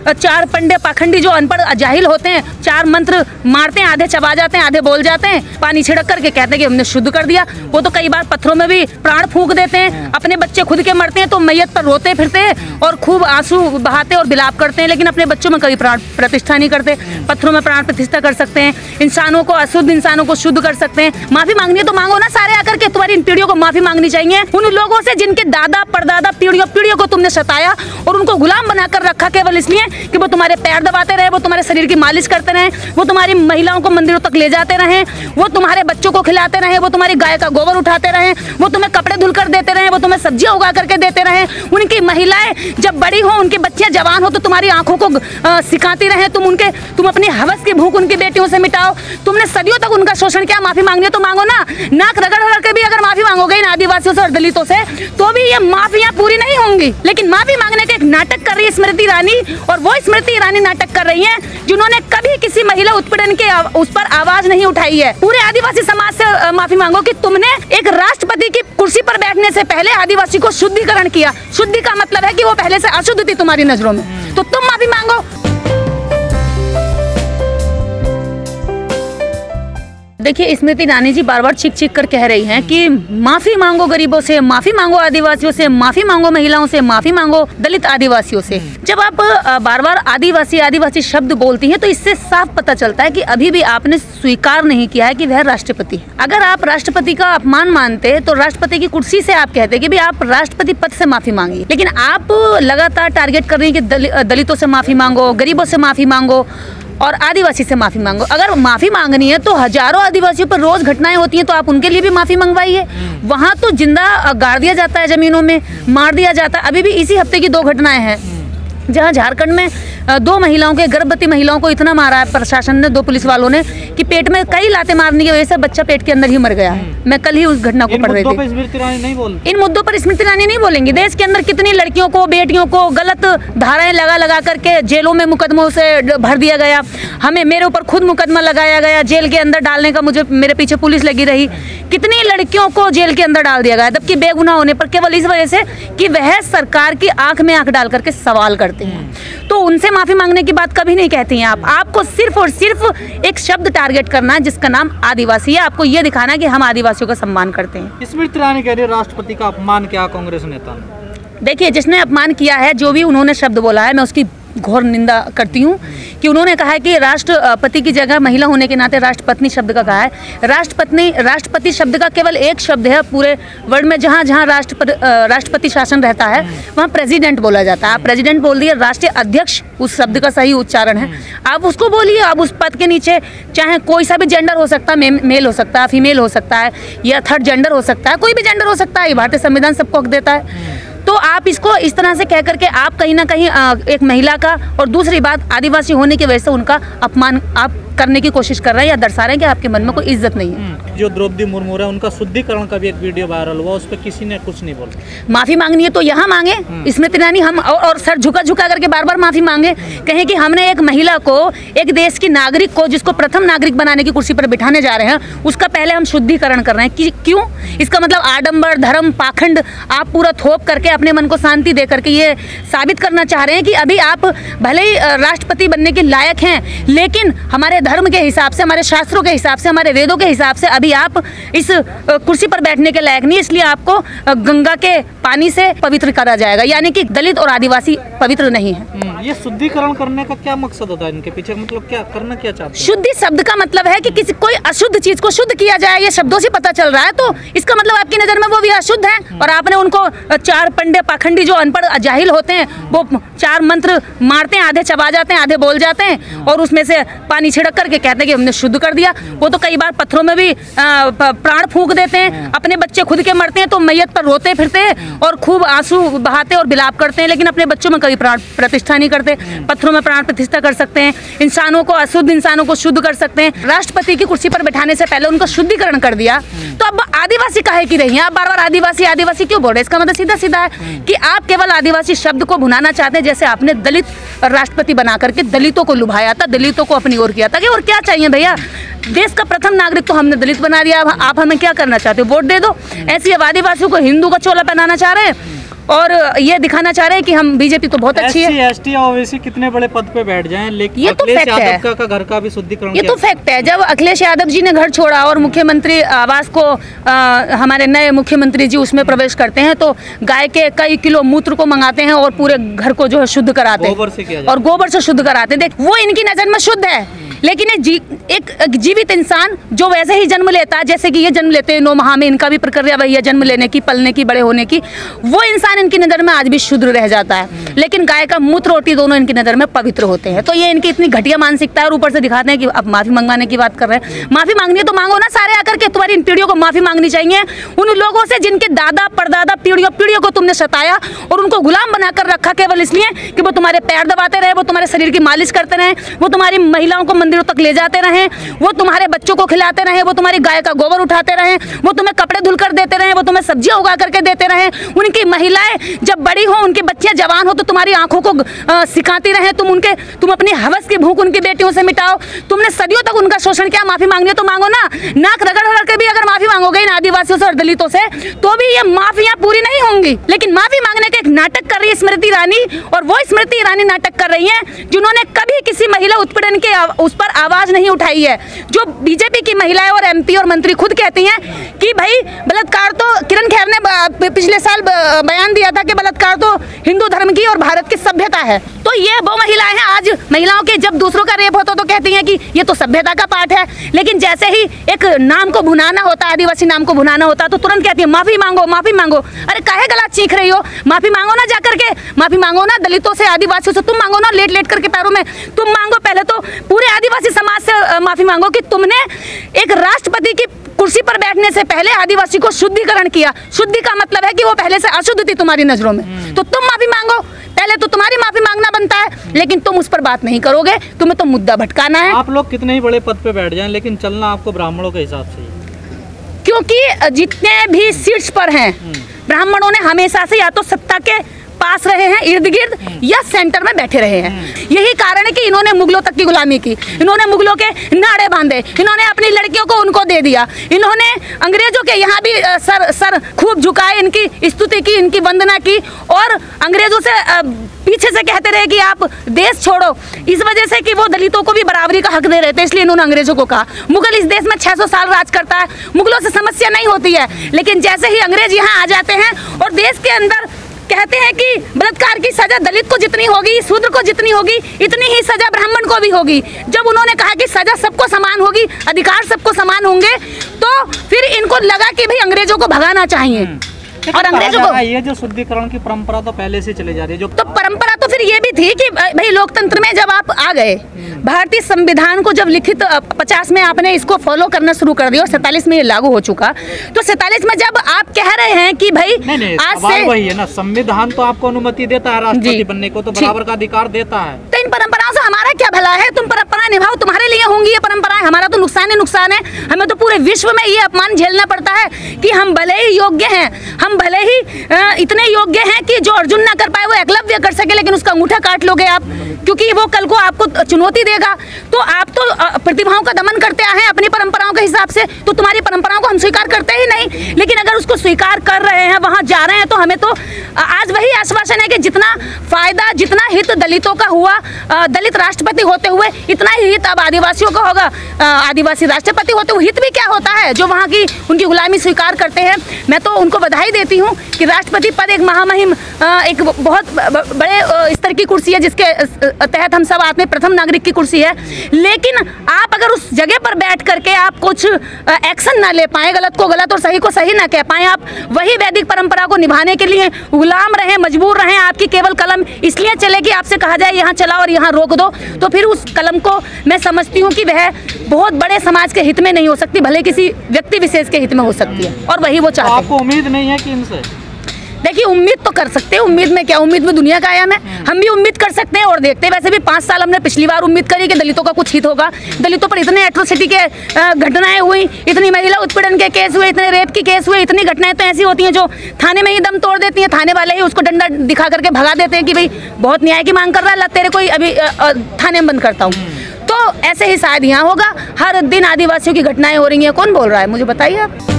चार पंडे पाखंडी जो अनपढ़ जाहिल होते हैं, चार मंत्र मारते हैं, आधे चबा जाते हैं, आधे बोल जाते हैं, पानी छिड़क करके कहते हैं कि हमने शुद्ध कर दिया। वो तो कई बार पत्थरों में भी प्राण फूंक देते हैं, अपने बच्चे खुद के मरते हैं तो मैयत पर रोते फिरते हैं और खूब आंसू बहाते और बिलाप करते हैं, लेकिन अपने बच्चों में कभी प्राण प्रतिष्ठा नहीं करते। पत्थरों में प्राण प्रतिष्ठा कर सकते हैं, इंसानों को अशुद्ध इंसानों को शुद्ध कर सकते हैं। माफी मांगनी है तो मांगो ना सारे आकर के, तुम्हारी इन पीढ़ियों को माफी मांगनी चाहिए उन लोगों से जिनके दादा परदादा पीढ़ियों को तुमने सताया और उनको गुलाम बनाकर रखा केवल इसलिए कि वो तुम्हारे पैर दबाते रहे, वो तुम्हारे शरीर की मालिश करते रहे, वो तुम्हारी महिलाओं को मंदिरों तक ले जाते रहे, वो तुम्हारे बच्चों को खिलाते रहे, वो तुम्हारी गाय का गोबर उठाते रहे, वो तुम्हें कपड़े धुल कर देते रहे, वो तुम्हें सब्जियां उगा करके देते रहे। उनकी महिलाएं जब बड़ी हो, उनकी बच्चियां जवान हो तो तुम्हारी आंखों को सिखाती रहे, तुम अपनी हवस की भूख उनकी बेटियों से मिटाओ। तुमने सदियों तक उनका शोषण किया, माफी मांगनी है तो मांगो ना। नाक रगड़ रगड़ के भी अगर माफी मांगोगे इन आदिवासियों से और दलितों से तो भी ये माफियां पूरी नहीं होंगी। लेकिन माफी मांगने का एक नाटक कर रही है स्मृति ईरानी, और वो स्मृति ईरानी नाटक कर रही है जिन्होंने कभी किसी महिला उत्पीड़न के उस पर आवाज नहीं उठाई है। पूरे आदिवासी समाज से माफी मांगो कि तुमने एक राष्ट्रपति की कुर्सी पर बैठने से पहले आदिवासी को शुद्धिकरण किया। शुद्धि का मतलब है कि वो पहले से अशुद्ध थी तुम्हारी नजरों में, तो तुम माफी मांगो। देखिए, स्मृति ईरानी जी बार बार चीख कर कह रही हैं कि माफी मांगो गरीबों से, माफी मांगो आदिवासियों से, माफी मांगो महिलाओं से, माफी मांगो दलित आदिवासियों से। जब आप बार बार आदिवासी शब्द बोलती हैं तो इससे साफ पता चलता है कि अभी भी आपने स्वीकार नहीं किया है कि वह राष्ट्रपति है। अगर आप राष्ट्रपति का अपमान मानते तो राष्ट्रपति की कुर्सी से आप कहते कि भी आप राष्ट्रपति पद से माफी मांगिए, लेकिन आप लगातार टारगेट कर रही हैं कि दलितों से माफी मांगो, गरीबों से माफी मांगो और आदिवासी से माफी मांगो। अगर माफी मांगनी है तो हजारों आदिवासियों पर रोज घटनाएं होती हैं तो आप उनके लिए भी माफी मंगवाइए। वहां तो जिंदा गाड़ दिया जाता है, जमीनों में मार दिया जाता है। अभी भी इसी हफ्ते की 2 घटनाएं हैं जहां झारखंड में 2 महिलाओं के, गर्भवती महिलाओं को इतना मारा है प्रशासन ने, 2 पुलिस वालों ने, कि पेट में कई लातें मारने की वजह से बच्चा पेट के अंदर ही मर गया है। मैं कल ही उस घटना को पढ़ रही थी। इन मुद्दों पर स्मृति ईरानी नहीं बोलेंगी। देश के अंदर कितनी लड़कियों को, बेटियों को गलत धाराएं लगा करके जेलों में मुकदमों से भर दिया गया। मेरे ऊपर खुद मुकदमा लगाया गया, जेल के अंदर डालने का मेरे पीछे पुलिस लगी रही। कितनी लड़कियों को जेल के अंदर डाल दिया गया, जबकि बेगुनाह होने पर, केवल इस वजह से कि वह सरकार की आंख में आंख डाल करके सवाल करते हैं। तो उनसे माफी मांगने की बात कभी नहीं कहती हैं आप। आपको सिर्फ और सिर्फ एक शब्द टारगेट करना है जिसका नाम आदिवासी है। आपको ये दिखाना है कि हम आदिवासियों का सम्मान करते हैं। स्मृति ईरानी कह रही है राष्ट्रपति का अपमान किया कांग्रेस नेता ने। देखिए, जिसने अपमान किया है, जो भी उन्होंने शब्द बोला है, मैं उसकी घोर निंदा करती हूँ कि उन्होंने कहा है कि राष्ट्रपति की जगह महिला होने के नाते राष्ट्रपत्नी शब्द का कहा है। राष्ट्रपति शब्द का केवल एक शब्द है पूरे वर्ल्ड में, जहाँ राष्ट्रपति शासन रहता है वहाँ प्रेसिडेंट बोला जाता है। आप प्रेसिडेंट बोल दिए, राष्ट्रीय अध्यक्ष उस शब्द का सही उच्चारण है, आप उसको बोलिए। अब उस पद के नीचे चाहे कोई सा भी जेंडर हो सकता है, मेल हो सकता है, फीमेल हो सकता है, या थर्ड जेंडर हो सकता है, कोई भी जेंडर हो सकता है। भारतीय संविधान सबको हक देता है। तो आप इसको इस तरह से कह करके आप कहीं ना कहीं एक महिला का, और दूसरी बात आदिवासी होने की वजह से उनका अपमान आप करने की कोशिश कर रहे हैं या दर्शा रहे हैं कि आपके मन में कोई इज्जत नहीं है। जो द्रौपदी मुर्मू है उनका शुद्धिकरण का भी एक वीडियो वायरल हुआ, उस पर किसी ने कुछ नहीं बोला। माफी मांगनी है तो यहाँ मांगे स्मृति ईरानी, हम और सर झुका करके बार बार माफी मांगे, कहें कि हमने एक महिला को, एक देश की नागरिक को, जिसको प्रथम नागरिक बनाने की कुर्सी पर बिठाने जा रहे हैं, उसका पहले हम शुद्धिकरण कर रहे हैं। क्यों? इसका मतलब आडंबर, धर्म, पाखंड आप पूरा थोप करके अपने मन को शांति दे करके ये साबित करना चाह रहे हैं कि अभी आप भले ही राष्ट्रपति बनने के लायक हैं, लेकिन हमारे धर्म के हिसाब से, हमारे शास्त्रों के हिसाब से, हमारे वेदों के हिसाब से अभी आप इस कुर्सी पर बैठने के लायक नहीं, इसलिए आपको गंगा के पानी से पवित्र करा जाएगा। यानी कि दलित और आदिवासी पवित्र नहीं है। ये शुद्धिकरण करने का क्या मकसद होता है इनके पीछे, मतलब क्या करना क्या चाहते हैं? शुद्धि शब्द का मतलब है कि कोई अशुद्ध चीज को शुद्ध किया जाए, ये शब्दों से पता चल रहा है। तो इसका मतलब आपकी नजर में वो भी अशुद्ध है, और आपने उनको 4 पंडे पाखंडी जो अनपढ़ जाहिल होते हैं, वो 4 मंत्र मारते हैं, आधे चबा जाते हैं, आधे बोल जाते हैं, और उसमें से पानी छिड़क करके कहते हैं कि हमने शुद्ध कर दिया। वो तो कई बार पत्थरों में भी प्राण फूंक देते हैं, अपने बच्चे खुद के मरते हैं तो मैयत पर रोते फिरते हैं और खूब आंसू बहाते और बिलाप करते हैं, लेकिन अपने बच्चों में कभी प्राण प्रतिष्ठा नहीं करते। पत्थरों में प्राण प्रतिष्ठा कर सकते हैं, इंसानों को, अशुद्ध इंसानों को शुद्ध कर सकते हैं। राष्ट्रपति की कुर्सी पर बैठाने से पहले उनका शुद्धिकरण कर दिया, तो अब आदिवासी काहे की रही हैं आप? बार बार आदिवासी आदिवासी क्यों बोल रहे हैं? इसका मतलब सीधा सीधा है कि आप केवल आदिवासी शब्द को भुनाना चाहते हैं, जैसे आपने दलित राष्ट्रपति बना करके दलितों को लुभाया था, दलितों को अपनी ओर किया था। कि और क्या चाहिए भैया? देश का प्रथम नागरिक तो हमने दलित बना दिया, आप हमें क्या करना चाहते हो? वोट दे दो। ऐसी अब आदिवासियों को हिंदू का चोला पहनाना चाह रहे हैं। और ये दिखाना चाह रहे हैं कि हम बीजेपी तो बहुत अच्छी है। SC, ST और OBC कितने बड़े पद पे बैठ जाएं, लेकिन ये तो अखिलेश फैक्ट है। यादव का घर का भी शुद्धिकरण, ये तो फैक्ट है। जब अखिलेश यादव जी ने घर छोड़ा और मुख्यमंत्री आवास को हमारे नए मुख्यमंत्री जी उसमें प्रवेश करते हैं तो गाय के कई किलो मूत्र को मंगाते हैं और पूरे घर को जो है शुद्ध कराते गोबर से किया हैं जाता और गोबर से शुद्ध कराते हैं। देख, वो इनकी नजर में शुद्ध है, लेकिन एक जीवित इंसान जो वैसे ही जन्म लेता है जैसे कि ये जन्म लेते हैं 9 माह में, इनका भी प्रक्रिया वही है, जन्म लेने की, पलने की, बड़े होने की, वो इंसान इनकी नज़र में आज भी शुद्ध रह जाता है। लेकिन गाय का मूत्र रोटी दोनों इनकी नज़र में पवित्र होते हैं। तो ये इनकी इतनी घटिया मानसिकता है और ऊपर से दिखाते हैं कि अब माफ़ी मंगवाने की बात कर रहे हैं। माफ़ी मांगनी है तो मांगो ना सारे आकर के, तुम्हारी इन पीढ़ियों को माफ़ी मांगनी चाहिए उन लोगों से जिनके दादा परदादा पीढ़ियों को तुमने सताया और उनको गुलाम बनाकर रखा केवल इसलिए कि वो तुम्हारे पैर दबाते रहे, वो तुम्हारे शरीर की मालिश करते रहे, वो तुम्हारी महिलाओं को मंदिरों तक ले जाते रहे, वो तुम्हारे बच्चों को खिलाते रहे, वो तुम्हारी गाय का गोबर उठाते रहे, वो तुम्हें कपड़े धुल कर देते रहे, वो तुम्हें सब्जियां उगा करके देते रहे। उनकी महिलाएं जब बड़ी हो, उनकी बच्चियां जवान हो तो तुम्हारी आंखों को सिखाती रहे, तुम अपनी हवस की भूख उनकी बेटियों से मिटाओ। तुमने सदियों तक उनका शोषण किया, माफी मांगनी है तो मांगो ना। नाक रगड़ के भी अगर माफी मांगोगे इन आदिवासियों से और दलितों से तो भी ये माफियां पूरी नहीं होंगी। लेकिन माफी मांगने का एक नाटक कर रही है स्मृति ईरानी, और वो स्मृति ईरानी नाटक कर रही है जिन्होंने कभी किसी महिला उत्पीड़न के उस पर आवाज नहीं उठाई है। जो बीजेपी की महिलाएं और MP और मंत्री खुद कहती हैं कि भाई बलात्कार तो, किरण खेर ने पिछले साल बयान दिया था कि बलात्कार तो हिंदू धर्म की और भारत की सभ्यता है। तो ये वो महिलाएं हैं आज महिलाओं के जब दूसरों का रेप होता तो कहती हैं कि ये तो सभ्यता का पाठ है, लेकिन जैसे ही एक नाम को भुनाना होता, आदिवासी नाम को भुनाना होता तो तुरंत कहती है माफी मांगो माफी मांगो। अरे काहे गला चीख रही हो? माफी मांगो ना, जाकर के माफी मांगो ना, दलितों से, आदिवासियों से तुम मांगो ना, लेट लेट करके पैरों में तुम मांगो। पहले तो पूरे आदिवासी समाज से माफी मांगो कि तुमने एक राष्ट्रपति की कुर्सी पर बैठने से पहले आदिवासी को शुद्धिकरण किया। शुद्धि का मतलब है कि वो पहले से अशुद्ध थी तुम्हारी नजरों में, तो तुम माफी मांगो। पहले तो तुम्हारी माफी मांगना बनता है, लेकिन तुम उस पर बात नहीं करोगे, तुम्हें तो मुद्दा भटकाना है। आप लोग कितने ही बड़े पद पे बैठ जाएं, लेकिन चलना आपको ब्राह्मणों के हिसाब से ही, क्योंकि जितने भी सीट्स पर हैं ब्राह्मणों ने हमेशा से या तो सत्ता के पास रहे हैं, इर्द गिर्द, या सेंटर में बैठे रहे हैं। यही कारण है कि इन्होंने मुगलों तक की गुलामी की, इन्होंने मुगलों के नाड़े बांधे, इन्होंने अपनी लड़कियों को उनको दे दिया, इन्होंने अंग्रेजों के यहाँ भी सर खूब झुकाए, इनकी स्तुति की, इनकी वंदना की, और अंग्रेजों से पीछे से कहते रहे कि आप देश छोड़ो, इस वजह से कि वो दलितों को भी बराबरी का हक दे रहे थे, इसलिए इन्होंने अंग्रेजों को कहा। मुगल इस देश में 600 साल राज करता है, मुगलों से समस्या नहीं होती है, लेकिन जैसे ही अंग्रेज यहाँ आ जाते हैं और देश के अंदर कहते हैं कि बलात्कार की सजा दलित को जितनी होगी, शूद्र को जितनी होगी, इतनी ही सजा ब्राह्मण को भी होगी। जब उन्होंने कहा कि सजा सबको समान होगी, अधिकार सबको समान होंगे, तो फिर इनको लगा कि भाई अंग्रेजों को भगाना चाहिए। और अंग्रेजों को ये जो शुद्धिकरण की परंपरा तो पहले से चले जा रही है, जो तो परंपरा तो फिर ये भी थी कि भाई लोकतंत्र में जब आप आ गए, भारतीय संविधान को जब लिखित 50 में आपने इसको फॉलो करना शुरू कर दिया और 47 में ये लागू हो चुका, तो 47 में जब आप कह रहे हैं कि भाई नहीं, आज से वही है ना, संविधान तो आपको अनुमति देता है राष्ट्रपति बनने को, तो बराबर का अधिकार देता है। तो इन परंपराओं से हमारा क्या भला है? तुम परंपराएं निभाओ, तुम्हारे लिए होंगी ये परंपराएं, हमारा तो नुकसान ही नुकसान है। हमें तो पूरे विश्व में ये अपमान झेलना पड़ता है कि हम भले ही योग्य हैं, हम भले ही इतने योग्य हैं कि जो अर्जुन ना कर पाए वो एकलव्य कर सके, लेकिन उसका अंगूठा काट लोगे आप, क्योंकि वो कल को आपको चुनौती देगा। तो आप तो प्रतिभाओं का दमन करते आए हैं अपनी परंपराओं के हिसाब से, तो तुम्हारी परंपराओं को हम स्वीकार करते ही नहीं। लेकिन अगर उसको स्वीकार कर रहे हैं, वहां जा रहे हैं, तो हमें तो आज वही आश्वासन है कि जितना फायदा, जितना हित दलितों का हुआ दलित राष्ट्रपति होते हुए, इतना ही हित अब आदिवासियों का होगा आदिवासी राष्ट्रपति होते हुए। हित भी क्या होता है जो वहाँ की उनकी गुलामी स्वीकार करते हैं। मैं तो उनको बधाई देती हूँ कि राष्ट्रपति पद एक महामहिम, एक बहुत बड़े स्तर की कुर्सी है, जिसके तहत हम सब आते हैं, प्रथम नागरिक की कुर्सी है। लेकिन आप अगर उस जगह पर बैठ करके आप कुछ एक्शन ना ले पाए, गलत को गलत और सही को सही ना कह पाए, आप वही वैदिक परंपरा को निभाने के लिए गुलाम रहे, मजबूर रहे, आपकी केवल कलम इसलिए चले कि आपसे कहा जाए यहाँ चलाओ और यहाँ रोक दो, तो फिर उस कलम को मैं समझती हूँ कि वह बहुत बड़े समाज के हित में नहीं हो सकती, भले किसी व्यक्ति विशेष के हित में हो सकती है, और वही वो चाहते हैं। आपको उम्मीद नहीं है कि इनसे? देखिए, उम्मीद तो कर सकते हैं, उम्मीद में क्या, उम्मीद में दुनिया का आयाम है, हम भी उम्मीद कर सकते हैं और देखते हैं। वैसे भी 5 साल हमने पिछली बार उम्मीद करी कि दलितों का कुछ हित होगा, दलितों पर इतने एट्रोसिटी के घटनाएं हुई, इतनी महिला उत्पीड़न के केस हुए, इतने रेप के केस हुए, इतनी घटनाएं तो ऐसी होती हैं जो थाने में ही दम तोड़ देती हैं, थाने वाले ही उसको डंडा दिखा करके भगा देते हैं कि भाई बहुत न्याय की मांग कर रहा है, तेरे कोई अभी थाने में बंद करता हूँ। तो ऐसे ही शायद यहाँ होगा, हर दिन आदिवासियों की घटनाएं हो रही हैं, कौन बोल रहा है मुझे बताइए आप।